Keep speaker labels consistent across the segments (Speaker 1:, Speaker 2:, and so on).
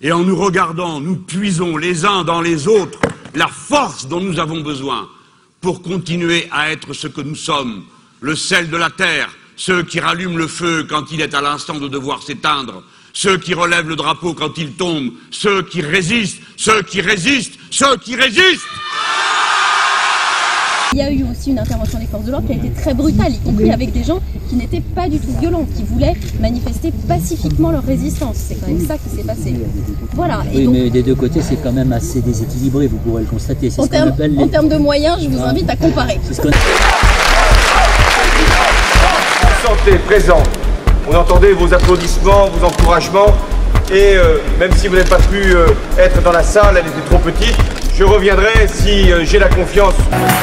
Speaker 1: Et en nous regardant, nous puisons les uns dans les autres la force dont nous avons besoin pour continuer à être ce que nous sommes, le sel de la terre, ceux qui rallument le feu quand il est à l'instant de devoir s'éteindre, ceux qui relèvent le drapeau quand il tombe, ceux qui résistent, ceux qui résistent, ceux qui résistent.
Speaker 2: Il y a eu aussi une intervention des forces de l'ordre qui a été très brutale, y compris avec des gens qui n'étaient pas du tout violents, qui voulaient manifester pacifiquement leur résistance. C'est quand même ça qui s'est passé. Voilà. Et
Speaker 3: oui,
Speaker 2: donc,
Speaker 3: mais des deux côtés, c'est quand même assez déséquilibré, vous pourrez le constater.
Speaker 2: En termes de moyens, je vous invite à comparer.
Speaker 4: Sentez présent. On entendait vos applaudissements, vos encouragements. Et même si vous n'avez pas pu être dans la salle, elle était trop petite, je reviendrai si j'ai la confiance.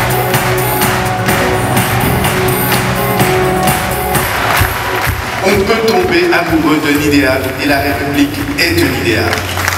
Speaker 5: On peut tomber amoureux d'un idéal et la République est un idéal.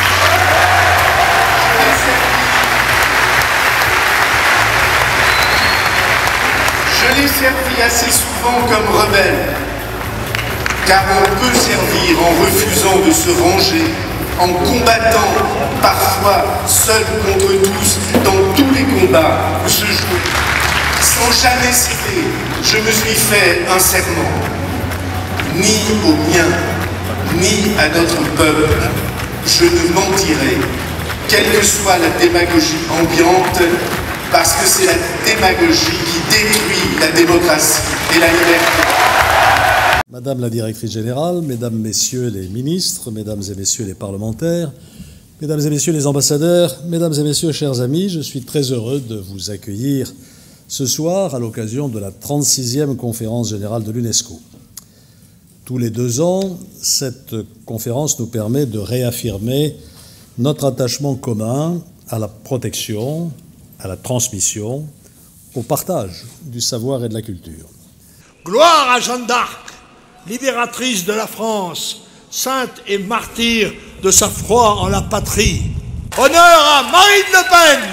Speaker 5: Je l'ai servi assez souvent comme rebelle, car on peut servir en refusant de se ranger, en combattant parfois seul contre tous dans tous les combats où se jouer. Sans jamais céder, je me suis fait un serment. Ni aux miens, ni à notre peuple, je ne mentirai, quelle que soit la démagogie ambiante, parce que c'est la démagogie qui détruit la démocratie et la liberté.
Speaker 6: Madame la directrice générale, mesdames, messieurs les ministres, mesdames et messieurs les parlementaires, mesdames et messieurs les ambassadeurs, mesdames et messieurs, chers amis, je suis très heureux de vous accueillir ce soir à l'occasion de la 36e conférence générale de l'UNESCO. Tous les 2 ans, cette conférence nous permet de réaffirmer notre attachement commun à la protection, à la transmission, au partage du savoir et de la culture.
Speaker 7: Gloire à Jeanne d'Arc, libératrice de la France, sainte et martyre de sa foi en la patrie. Honneur à Marine Le Pen.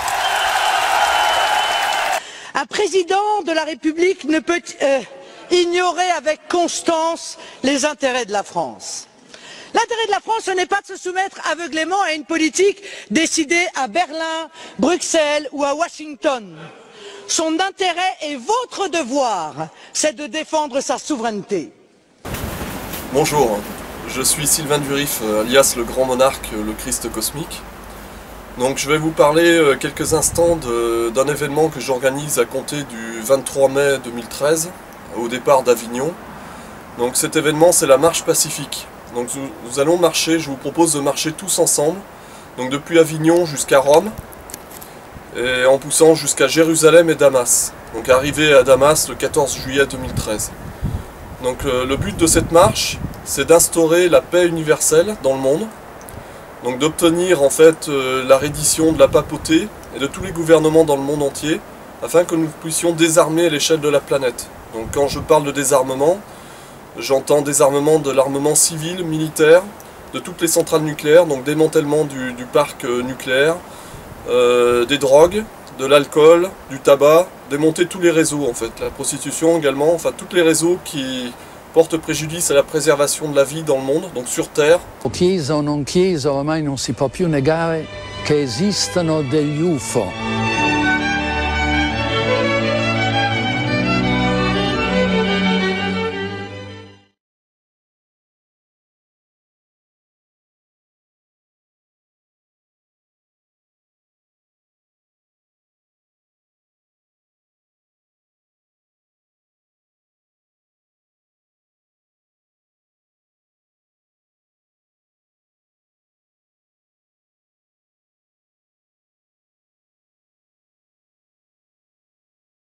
Speaker 8: Un président de la République ne peut ignorer avec constance les intérêts de la France. L'intérêt de la France, ce n'est pas de se soumettre aveuglément à une politique décidée à Berlin, Bruxelles ou à Washington. Son intérêt et votre devoir, c'est de défendre sa souveraineté.
Speaker 9: Bonjour, je suis Sylvain Durif, alias le Grand Monarque, le Christ Cosmique. Donc je vais vous parler quelques instants d'un événement que j'organise à compter du 23 mai 2013, au départ d'Avignon. Donc cet événement, c'est la marche pacifique. Donc nous allons marcher, je vous propose de marcher tous ensemble, donc depuis Avignon jusqu'à Rome, et en poussant jusqu'à Jérusalem et Damas. Donc arrivé à Damas le 14 juillet 2013. Donc le but de cette marche, c'est d'instaurer la paix universelle dans le monde, donc d'obtenir en fait la reddition de la papauté et de tous les gouvernements dans le monde entier, afin que nous puissions désarmer à l'échelle de la planète. Donc quand je parle de désarmement, j'entends désarmement de l'armement civil, militaire, de toutes les centrales nucléaires, donc démantèlement du parc nucléaire, des drogues, de l'alcool, du tabac, démonter tous les réseaux en fait, la prostitution également, enfin tous les réseaux qui portent préjudice à la préservation de la vie dans le monde, donc sur Terre.
Speaker 10: Chiesa o non chiesa, ormai non si può più negare che esistano degli UFO.